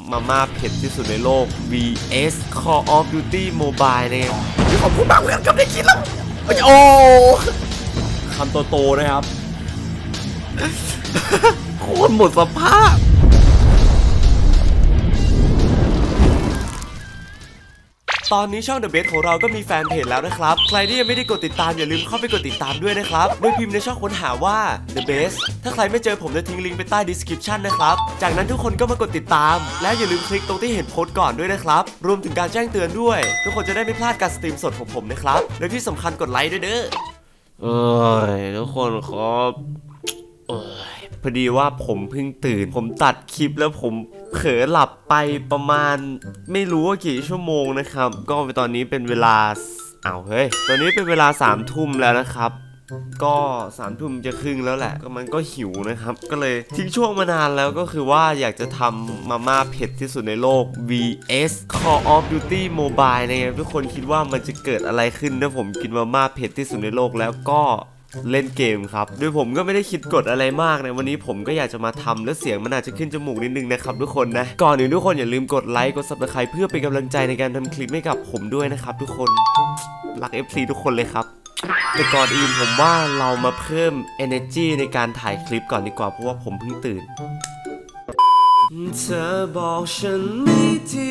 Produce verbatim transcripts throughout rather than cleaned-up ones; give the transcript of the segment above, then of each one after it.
มาม่าเผ็ดที่สุดในโลก วี เอส Call of Duty Mobile เนี่ยขอบคุณมากเพื่อนกับได้กินแล้วโอ้คำโตๆนะครับโคตรหมดสภาพตอนนี้ช่อง The Best ของเราก็มีแฟนเพจแล้วนะครับใครที่ยังไม่ได้กดติดตามอย่าลืมเข้าไปกดติดตามด้วยนะครับโดยพิมพ์ในช่องค้นหาว่า The Best ถ้าใครไม่เจอผมจะทิ้งลิงก์ไปใต้ description นะครับจากนั้นทุกคนก็มากดติดตามและอย่าลืมคลิกตรงที่เห็นโพสต์ก่อนด้วยนะครับรวมถึงการแจ้งเตือนด้วยทุกคนจะได้ไม่พลาดการสตรีมสดของผมนะครับและที่สำคัญกดไลค์ด้วยเด้อเอ้ยทุกคนครับเอ้ยพอดีว่าผมเพิ่งตื่นผมตัดคลิปแล้วผมเผลอหลับไปประมาณไม่รู้ว่ากี่ชั่วโมงนะครับก็ตอนนี้เป็นเวลาอ้าวเฮ้ยตอนนี้เป็นเวลาสามทุ่มแล้วนะครับก็สามทุ่มจะครึ่งแล้วแหละก็มันก็หิวนะครับก็เลยทิ้งช่วงมานานแล้วก็คือว่าอยากจะทำมาม่าเผ็ดที่สุดในโลก วี เอส Call of Duty Mobile นะครับทุกคนคิดว่ามันจะเกิดอะไรขึ้นถ้าผมกินมาม่าเผ็ดที่สุดในโลกแล้วก็เล่นเกมครับโดยผมก็ไม่ได้คิดกดอะไรมากในวันนี้ผมก็อยากจะมาทำแล้วเสียงมันอาจจะขึ้นจมูกนิดนึงนะครับทุกคนนะก่อนอื่นทุกคนอย่าลืมกดไลค์กด ซับสไครบ์ เพื่อเป็นกำลังใจในการทำคลิปให้กับผมด้วยนะครับทุกคนรัก เอฟ ซี ทุกคนเลยครับแต่ก่อนอื่นผมว่าเรามาเพิ่ม energy ในการถ่ายคลิปก่อนดีกว่าเพราะว่าผมเพิ่งตื่นเธอบอกฉันไม่ดี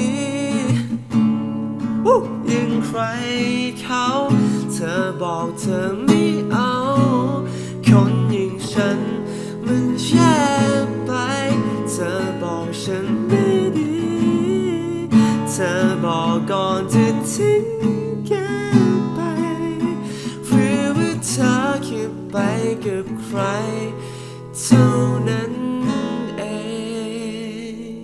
ยังใครเขาเธอบอกเธอไม่เอาคนอย่างฉันมันแย่ไปเธอบอกฉันไม่ดีเธอบอกก่อนจะทิ้งแกไปหรือว่าเธอคิดไปกับใครเท่านั้นเอง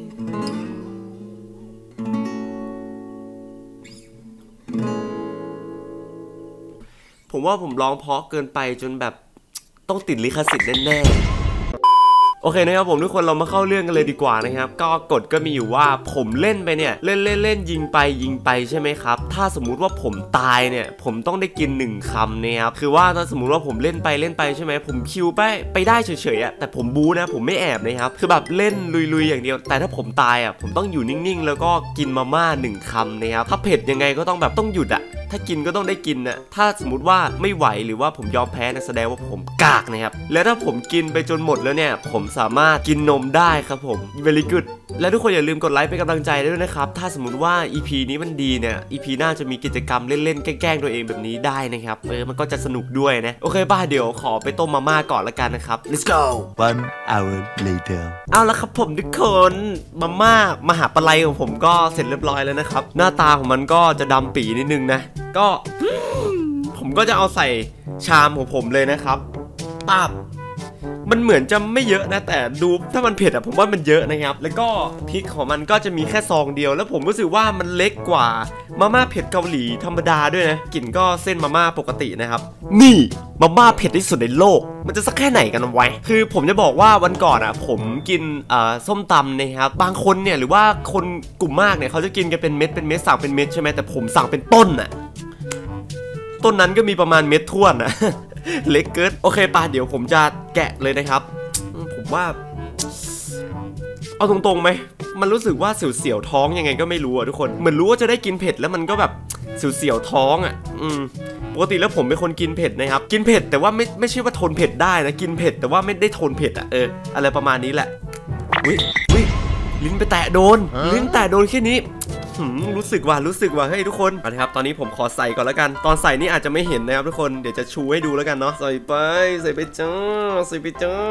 ผมว่าผมร้องเพราะเกินไปจนแบบต้องติดลิขสิทธิ์แน่ๆโอเคนะครับผมทุกคนเรามาเข้าเรื่องกันเลยดีกว่านะครับก็กฎก็มีอยู่ว่าผมเล่นไปเนี่ยเล่นเล่นเล่นยิงไปยิงไปใช่ไหมครับถ้าสมมุติว่าผมตายเนี่ยผมต้องได้กินหนึ่งคำเนี่ยครับคือว่าถ้าสมมุติว่าผมเล่นไปเล่นไปใช่ไหมผมคิวไปไปได้เฉยๆอ่ะแต่ผมบู๊นะผมไม่แอบนะครับคือแบบเล่นลุยๆอย่างเดียวแต่ถ้าผมตายอ่ะผมต้องอยู่นิ่งๆแล้วก็กินมาม่าหนึ่งคำนะครับถ้าเผ็ดยังไงก็ต้องแบบต้องหยุดอ่ะถ้ากินก็ต้องได้กินนะถ้าสมมติว่าไม่ไหวหรือว่าผมยอมแพ้นะแสดงว่าผมกากนะครับแล้วถ้าผมกินไปจนหมดแล้วเนี่ยผมสามารถกินนมได้ครับผม very good และทุกคนอย่าลืมกดไลค์เป็นกำลังใจด้วยนะครับถ้าสมมติว่า อี พี นี้มันดีเนี่ย อี พี หน้าจะมีกิจกรรมเล่นๆแกล้งๆตัวเองแบบนี้ได้นะครับเออมันก็จะสนุกด้วยนะโอเคป่ะเดี๋ยวขอไปต้มมาม่าก่อนละกันนะครับ let's go one hour later เอาละครับผมทุกคนมาม่ามหาปลายของผมก็เสร็จเรียบร้อยแล้วนะครับหน้าตาของมันก็จะดำปีนิดนึงนะก็ผมก็จะเอาใส่ชามของผมเลยนะครับปั๊บมันเหมือนจะไม่เยอะนะแต่ดูถ้ามันเผ็ดอะผมว่ามันเยอะนะครับแล้วก็พริกของมันก็จะมีแค่ซองเดียวแล้วผมรู้สึกว่ามันเล็กกว่ามาม่าเผ็ดเกาหลีธรรมดาด้วยนะกลิ่นก็เส้นมาม่าปกตินะครับนี่มาม่าเผ็ดที่สุดในโลกมันจะสักแค่ไหนกันไว้คือผมจะบอกว่าวันก่อนอะผมกินส้มตำนะครับบางคนเนี่ยหรือว่าคนกลุ่มมากเนี่ยเขาจะกินกันเป็นเม็ดเป็นเม็ดสั่งเป็นเม็ดใช่ไหมแต่ผมสั่งเป็นต้นอะต้นนั้นก็มีประมาณเม็ดท้วนอะเล็กเกินโอเคป่ะเดี๋ยวผมจะแกะเลยนะครับผมว่าเอาตรงๆไหมมันรู้สึกว่าเสียวๆท้องยังไงก็ไม่รู้อะทุกคนเหมือนรู้ว่าจะได้กินเผ็ดแล้วมันก็แบบเสียวๆท้องอะอืมปกติแล้วผมเป็นคนกินเผ็ดนะครับกินเผ็ดแต่ว่าไม่ไม่ใช่ว่าทนเผ็ดได้นะกินเผ็ดแต่ว่าไม่ได้ทนเผ็ดอะเอออะไรประมาณนี้แหละอุ้ยอุ้ยลิ้นไปแตะโดนลิ้นแตะโดนแค่นี้รู้สึกว่ารู้สึกว่าเฮ้ยทุกคนนะครับตอนนี้ผมขอใส่ก่อนแล้วกันตอนใส่นี่อาจจะไม่เห็นนะครับทุกคนเดี๋ยวจะชูให้ดูแล้วกันเนาะใส่ไปใส่ไปจ้าใส่ไปจ้า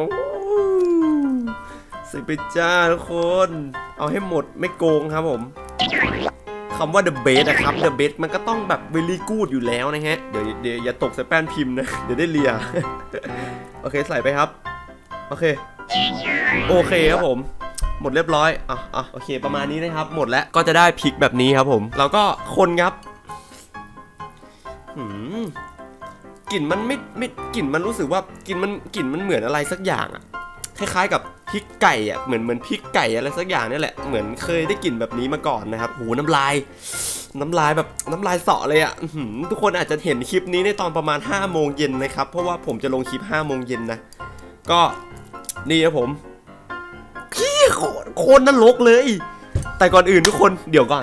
ใส่ไปจ้าทุกคนเอาให้หมดไม่โกงครับผมคำว่า the best นะครับ the best มันก็ต้องแบบ very good อยู่แล้วนะฮะเดี๋ยวเดี๋ยวอย่าตกใส่แป้นพิมพ์นะเดี๋ยวได้เลียโอเคใส่ไปครับโอเคโอเคครับผมหมดเรียบร้อยอ่ะอ่ะโอเคประมาณนี้นะครับหมดแล้วก็จะได้พริกแบบนี้ครับผมเราก็คนครับหืมกลิ่นมันไม่ไม่กลิ่นมันรู้สึกว่ากลิ่นมันกลิ่นมันเหมือนอะไรสักอย่างอ่ะคล้ายๆกับพริกไก่อ่ะเหมือนเหมือนพริกไก่อะไรสักอย่างนี่แหละเหมือนเคยได้กลิ่นแบบนี้มาก่อนนะครับโหน้ำลายน้ำลายแบบน้ำลายเสาะเลยอ่ะทุกคนอาจจะเห็นคลิปนี้ในตอนประมาณห้าโมงเย็นนะครับเพราะว่าผมจะลงคลิปห้าโมงเย็นนะก็นี่ครับผมโคโคตรนรกเลยแต่ก่อนอื่นทุกคนเดี๋ยวก่อน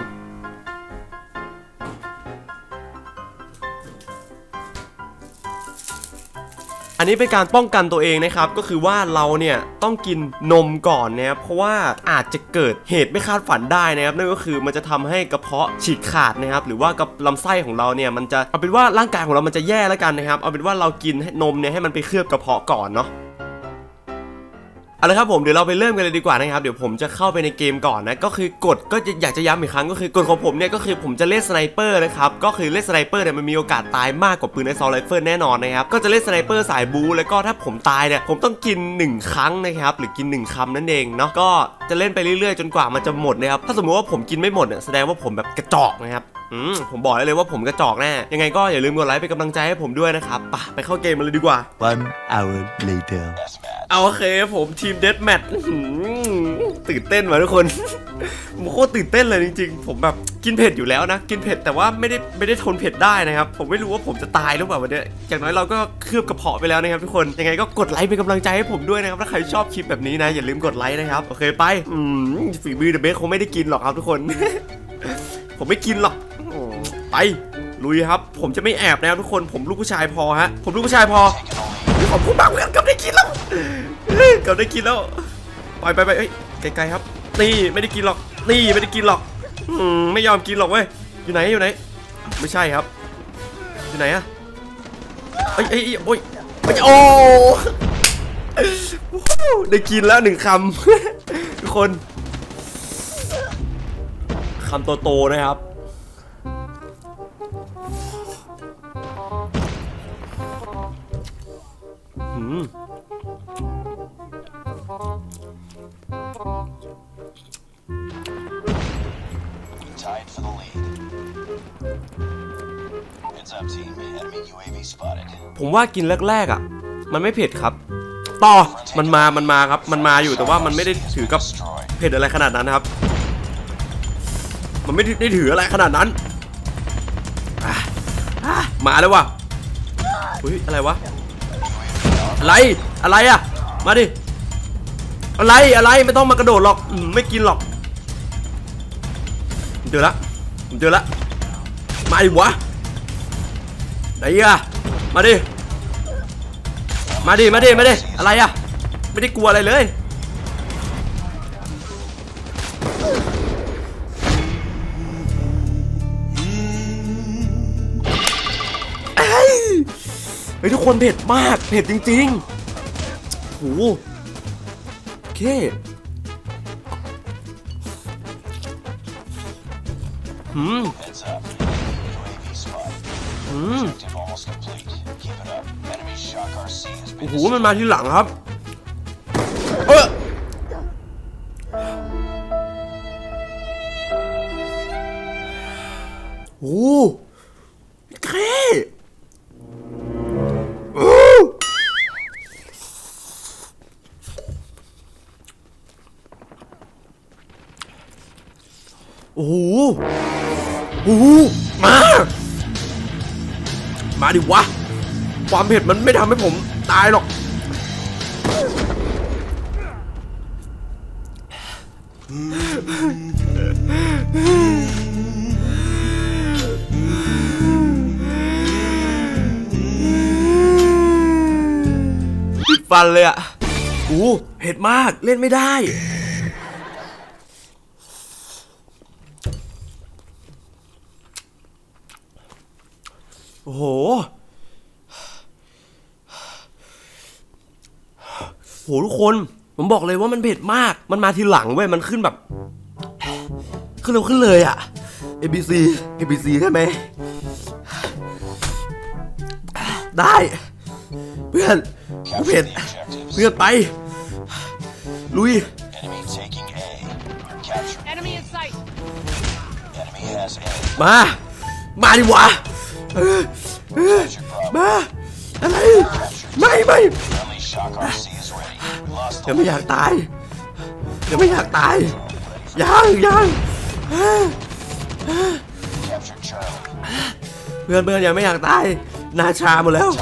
อันนี้เป็นการป้องกันตัวเองนะครับก็คือว่าเราเนี่ยต้องกินนมก่อนนะครับเพราะว่าอาจจะเกิดเหตุไม่คาดฝันได้นะครับนั่นก็คือมันจะทำให้กระเพาะฉีกขาดนะครับหรือว่ากับลำไส้ของเราเนี่ยมันจะเอาเป็นว่าร่างกายของเรามันจะแย่แล้วกันนะครับเอาเป็นว่าเรากินนมเนี่ยให้มันไปเคลือบกระเพาะก่อนเนาะเอาละครับผมเดี๋ยวเราไปเริ่มกันเลยดีกว่านะครับเดี๋ยวผมจะเข้าไปในเกมก่อนนะก็คือกฎก็อยากจะย้ำอีกครั้งก็คือกฎของผมเนี่ยก็คือผมจะเล่นสไนเปอร์นะครับก็คือเล่นสไนเปอร์เนี่ยมันมีโอกาสตายมากกว่าปืนไอซอลไรเฟิลแน่นอนนะครับก็จะเล่นสไนเปอร์สายบู๊แล้วก็ถ้าผมตายเนี่ยผมต้องกินหนึ่งครั้งนะครับหรือกินหนึ่งคำนั่นเองเนาะก็จะเล่นไปเรื่อยๆจนกว่ามันจะหมดนะครับถ้าสมมติว่าผมกินไม่หมดเนี่ยแสดงว่าผมแบบกระจอกนะครับอืมผมบอกได้เลยว่าผมกระจอกแน่ยังไงก็อย่าลืมกดไลค์เป็นกำลังใจให้ผมด้วยนะครับไปไปเข้าเกมมันเลยดีกว่า One hour later เอาโอเคผมทีมเดธแมทตื่นเต้นว่ะทุกคนผมโคตรตื่นเต้นเลยจริงๆผมแบบกินเผ็ดอยู่แล้วนะกินเผ็ดแต่ว่าไม่ได้ไม่ได้ทนเผ็ดได้นะครับผมไม่รู้ว่าผมจะตายหรือเปล่าวันนี้อย่างน้อยเราก็เคลือบกระเพาะไปแล้วนะครับทุกคนยังไงก็กดไลค์เป็นกำลังใจให้ผมด้วยนะครับถ้าใครชอบคลิปแบบนี้นะอย่าลืมกดไลค์นะครับโอเคไปอืมฝีมือเดอะเบสคงไม่ได้กินหรอกครับทุกคน ผมไม่กินหรอกไปลุยครับผมจะไม่แอบนะครับทุกคนผมลูกผู้ชายพอฮะผมลูกผู้ชายพอขอบคุณมากเพื่อนกับได้กินแล้วกับได้กินแล้วไปไปไปเอ้ยไกลๆครับนี่ไม่ได้กินหรอกนี่ไม่ได้กินหรอกอืมไม่ยอมกินหรอกเว้ยอยู่ไหนอยู่ไหนไม่ใช่ครับอยู่ไหนอะเอ้ยเอ้ยโอ้ยโอ้ได้กินแล้วหนึ่งคำทุกคนคำโตๆนะครับหืมผมว่ากินแรกๆอ่ะมันไม่เผ็ดครับต่อมันมามันมาครับมันมาอยู่แต่ว่ามันไม่ได้ถือกับเผ็ดอะไรขนาดนั้นนะครับมันไม่ได้ถืออะไรขนาดนั้นมาแล้ววะอุ้ยอะไรวะอะไรอะไรอะมาดิอะไรอะไรไม่ต้องมากระโดดหรอกไม่กินหรอกเจอละผมเจอละมาดิวะไหนอะมาดิมาดิมาดิมาดิอะไรอะไม่ได้กลัวอะไรเลยเฮ้ยทุกคนเผ็ดมากเผ็ดจริงๆโหโอเคหืมหืมโอ้โหมันมาทีหลังครับเออโอ้เคโอ้โหโอ้โหมามาดิวะความเผ็ดมันไม่ทำให้ผมตายหรอกติดฟันเลยอ่ะโอ้เผ็ดมากเล่นไม่ได้โอ้โหโหทุกคนผมบอกเลยว่ามันเผ็ดมากมันมาทีหลังเว้ยมันขึ้นแบบขึ้นเร็วขึ้นเลยอะ เอ บี ซี เอ บี ซี ใช่ไหมได้เพื่อนเผ็ดเพื่อนไปลุยมามาดิวะมาอะไรไม่ไม่เดี๋ยวไม่อยากตายเดี๋ยวไม่อยากตายยังยังเพื่อนเพื่อนยังไม่อยากตายหน้าชาหมดแล้ว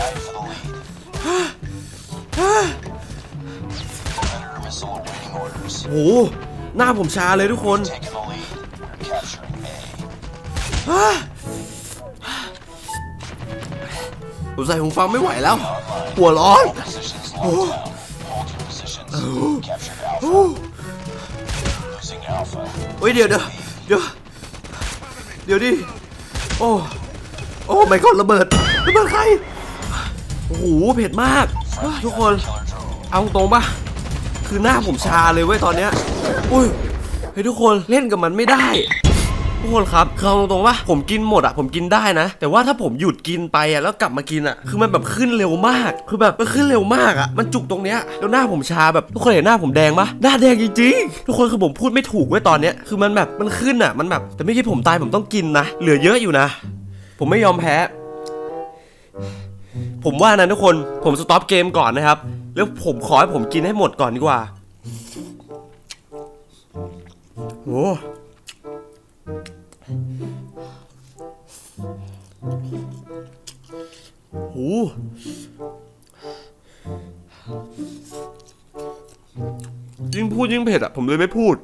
โอ้โหหน้าผมชาเลยทุกคนผมใส่หูฟังไม่ไหวแล้วหัวร้อนเฮ้ยเดี๋ยวเดี๋ยวเดี๋ยวเดี๋ยวดิโอ้โอ้ไม่ก่อนระเบิดระเบิดใครโอ้โหเผ็ดมากทุกคนเอาตรงปะคือหน้าผมชาเลยเว้ยตอนเนี้ยอุ้ยเฮ้ยทุกคนเล่นกับมันไม่ได้ทุกคนครับคือเอาตรงปะผมกินหมดอะผมกินได้นะแต่ว่าถ้าผมหยุดกินไปอะแล้วกลับมากินอะคือมันแบบขึ้นเร็วมากคือแบบมันขึ้นเร็วมากอะมันจุกตรงเนี้ยแล้วหน้าผมชาแบบทุกคนเห็นหน้าผมแดงปะหน้าแดงจริงๆทุกคนคือผมพูดไม่ถูกเว้ยตอนเนี้ยคือมันแบบมันขึ้นอะมันแบบแต่ไม่ใช่ผมตายผมต้องกินนะเหลือเยอะอยู่นะผมไม่ยอมแพ้ผมว่านะทุกคนผมสต็อปเกมก่อนนะครับแล้วผมขอให้ผมกินให้หมดก่อนดีกว่าโอ้โหยิ่งพูดยิ่งเผ็ดอ่ะผมเลยไม่พูด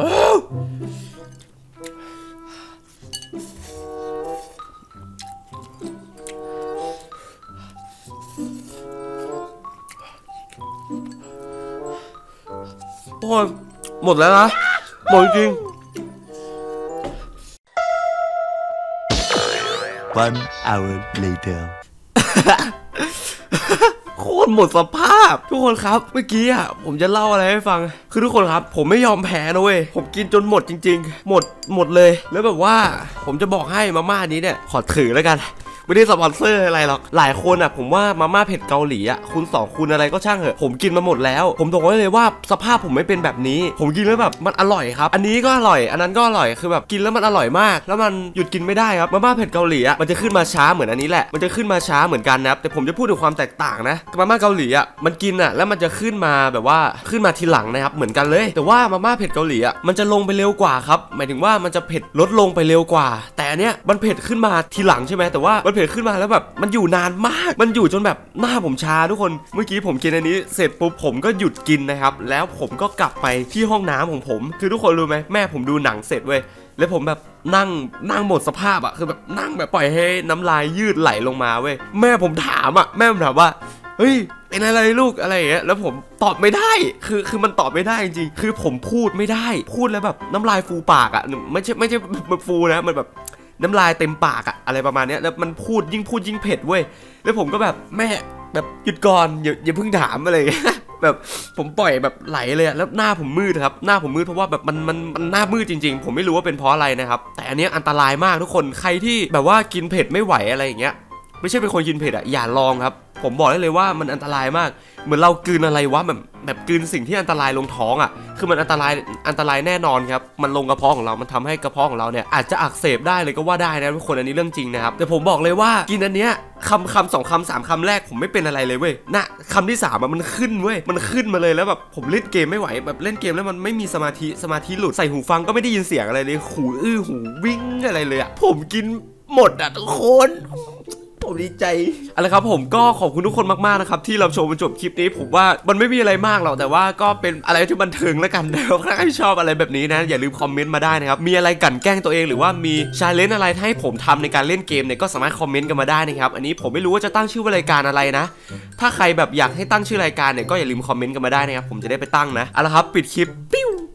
ทุกคนหมดแล้วนะหมดจริง One hour later โคตรหมดสภาพทุกคนครับเมื่อกี้อ่ะผมจะเล่าอะไรให้ฟังคือทุกคนครับผมไม่ยอมแพ้นะเว้ยผมกินจนหมดจริงๆหมดหมดเลยแล้วแบบว่าผมจะบอกให้มาม่านี้เนี่ยขอถือแล้วกันไม่ได้สปอนเซอร์อะไรหรอกหลายคนอ่ะผมว่ามาม่าเผ็ดเกาหลีอ่ะคุณสองคุณอะไรก็ช่างเหอะผมกินมาหมดแล้วผมบอกไว้เลยว่าสภาพผมไม่เป็นแบบนี้ผมกินแล้วแบบมันอร่อยครับอันนี้ก็อร่อยอันนั้นก็อร่อยคือแบบกินแล้วมันอร่อยมากแล้วมันหยุดกินไม่ได้ครับมาม่าเผ็ดเกาหลีอ่ะมันจะขึ้นมาช้าเหมือนอันนี้แหละมันจะขึ้นมาช้าเหมือนกันนะครับแต่ผมจะพูดถึงความแตกต่างนะมาม่าเกาหลีอ่ะมันกินอ่ะแล้วมันจะขึ้นมาแบบว่าขึ้นมาทีหลังนะครับเหมือนกันเลยแต่ว่ามาม่าเผ็ดเกาหลีอ่ะมันจะลงไปเร็วกว่าครับหมายถึงว่ามันจะเผ็ดลดลงไปเร็วกว่าแต่อันเนี้ยมันเผ็ดขึ้นมาทีหลังใช่ไหมแต่ว่ามันเผ็ดขึ้นมาแล้วแบบมันอยู่นานมากมันอยู่จนแบบหน้าผมชาทุกคนเมื่อกี้ผมกินอันนี้เสร็จปุ๊บผมก็หยุดกินนะครับแล้วผมก็กลับไปที่ห้องน้ำของผมคือทุกคนรู้ไหมแม่ผมดูหนังเสร็จเว้ยแล้วผมแบบนั่งนั่งหมดสภาพอะคือแบบนั่งแบบปล่อยให้น้ำลายยืดไหลลงมาเว้ยแม่ผมถามอะแม่ผมถามว่าเฮ้ยเป็นอะไรลูกอะไรอย่างเงี้ยแล้วผมตอบไม่ได้คือคือมันตอบไม่ได้จริงๆคือผมพูดไม่ได้พูดแล้วแบบน้ำลายฟูปากอะไม่ใช่ไม่ใช่มันฟูนะมันแบบน้ำลายเต็มปากอะอะไรประมาณนี้แล้วมันพูดยิ่งพูดยิ่งเผ็ดเว้ยแล้วผมก็แบบแม่แบบหยุดก่อนอย่าอย่าเพิ่งถามอะไรแบบผมปล่อยแบบไหลเลยแล้วหน้าผมมืดครับหน้าผมมืดเพราะว่าแบบมันมันมันหน้ามืดจริงๆผมไม่รู้ว่าเป็นเพราะอะไรนะครับแต่อันนี้อันตรายมากทุกคนใครที่แบบว่ากินเผ็ดไม่ไหวอะไรอย่างเงี้ยไม่ใช่เป็นคนกินเผ็ดอะอย่าลองครับผมบอกได้เลยว่ามันอันตรายมากเหมือนเรากลืนอะไรวะแบบแบบกลืนสิ่งที่อันตรายลงท้องอ่ะคือมันอันตรายอันตรายแน่นอนครับมันลงกระเพาะของเรามันทำให้กระเพาะของเราเนี่ยอาจจะอักเสบได้เลยก็ว่าได้นะทุกคนอันนี้เรื่องจริงนะครับแต่ผมบอกเลยว่ากินอันเนี้ยคำคำสองคำสามคำแรกผมไม่เป็นอะไรเลยเว้ยนะคำที่สามมันขึ้นเว้ยมันขึ้นมาเลยแล้วแบบผมเล่นเกมไม่ไหวแบบเล่นเกมแล้วมันไม่มีสมาธิสมาธิหลุดใส่หูฟังก็ไม่ได้ยินเสียงอะไรเลยหูอื้อหูวิ่งอะไรเลยอ่ะผมกินหมดอ่ะทุกคนผมดีใจอะไรครับผมก็ขอบคุณทุกคนมากๆนะครับที่รับชมจนจบคลิปนี้ผมว่ามันไม่มีอะไรมากหรอกแต่ว่าก็เป็นอะไรที่บันเทิงแล้วกันนะครับถ้าใครชอบอะไรแบบนี้นะอย่าลืมคอมเมนต์มาได้นะครับมีอะไรกั่นแกล้งตัวเองหรือว่ามีชาเลนจ์อะไรให้ผมทำในการเล่นเกมเนี่ยก็สามารถคอมเมนต์กันมาได้นะครับอันนี้ผมไม่รู้ว่าจะตั้งชื่อรายการอะไรนะถ้าใครแบบอยากให้ตั้งชื่อรายการเนี่ยก็อย่าลืมคอมเมนต์กันมาได้นะครับผมจะได้ไปตั้งนะเอาละครับปิดคลิปปิ้ว